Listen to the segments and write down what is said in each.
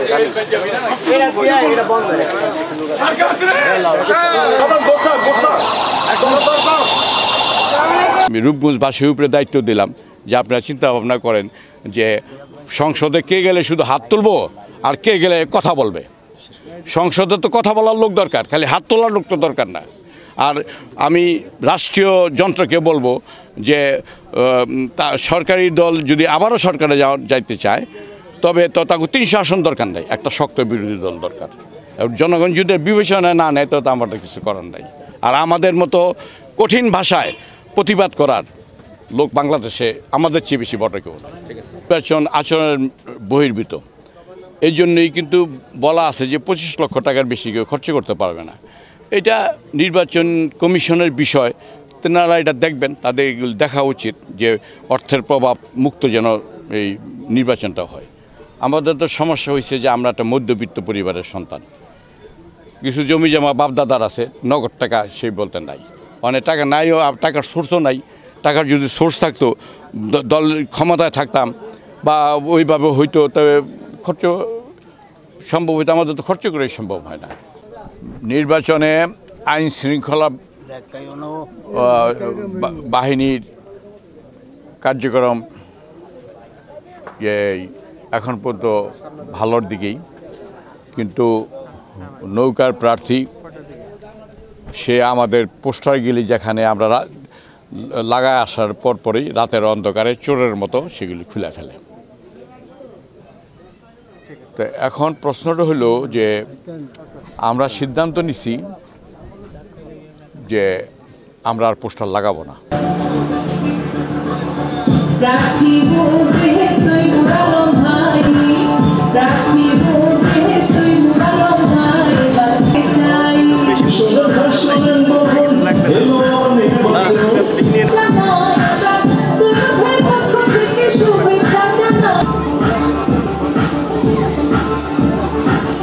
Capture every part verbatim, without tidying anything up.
আমি রূপগঞ্জবাসীর উপরে দায়িত্ব দিলাম যে আপনারা চিন্তা ভাবনা করেন যে সংসদে কে গেলে শুধু হাত তুলবো আর কে গেলে কথা বলবে। সংসদে তো কথা বলার লোক দরকার, খালি হাত তোলার লোক তো দরকার না। আর আমি রাষ্ট্রীয় যন্ত্রকে বলবো যে তা সরকারি দল যদি আবারও সরকারে যাওয়া যাইতে চায় তবে তো তাকে তিনশো আসন দরকার নেই, একটা শক্ত বিরোধী দল দরকার। জনগণ যদি বিবেচনায় না নেয় তো আমাদের কিছু করার নাই। আর আমাদের মতো কঠিন ভাষায় প্রতিবাদ করার লোক বাংলাদেশে আমাদের চেয়ে বেশি বড় কেউ না। নির্বাচন আচরণের বহির্ভূত, এই জন্যই কিন্তু বলা আছে যে পঁচিশ লক্ষ টাকার বেশি কেউ খরচ করতে পারবে না। এটা নির্বাচন কমিশনের বিষয়, তেনারা এটা দেখবেন, তাদের এগুলো দেখা উচিত যে অর্থের প্রভাব মুক্ত যেন এই নির্বাচনটা হয়। আমাদের তো সমস্যা হয়েছে যে আমরা একটা মধ্যবিত্ত পরিবারের সন্তান, কিছু জমি জমা বাপদাদার আছে, নগদ টাকা সেই বলতে নাই, অনেক টাকা নাইও, টাকার সোর্সও নাই। টাকার যদি সোর্স থাকতো, দল ক্ষমতায় থাকতাম বা ওইভাবে হইতো, তবে খরচ সম্ভব হইতো। আমাদের তো খরচ করেই সম্ভব হয় না। নির্বাচনে আইন শৃঙ্খলা বাহিনীর কার্যক্রম এখন পর্যন্ত ভালোর দিকেই, কিন্তু নৌকার প্রার্থী সে আমাদের পোস্টারগুলি যেখানে আমরা লাগায় আসার পরপরই রাতের অন্ধকারে চোরের মতো সেগুলি খুলে ফেলে। তো এখন প্রশ্নটা হলো যে আমরা সিদ্ধান্ত নিছি যে আমরা আর পোস্টার লাগাবো না।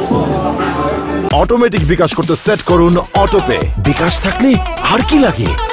অটোমেটিক বিকাশ করতে সেট করুন অটোপে। বিকাশ থাকলে আর কি লাগে।